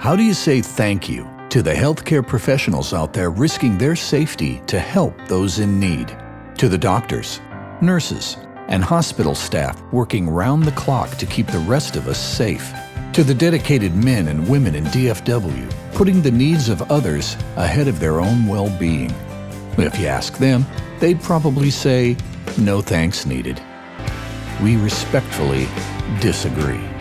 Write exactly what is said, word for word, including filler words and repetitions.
How do you say thank you to the healthcare professionals out there risking their safety to help those in need? To the doctors, nurses, and hospital staff working round the clock to keep the rest of us safe? To the dedicated men and women in D F W, putting the needs of others ahead of their own well-being? If you ask them, they'd probably say, no thanks needed. We respectfully disagree.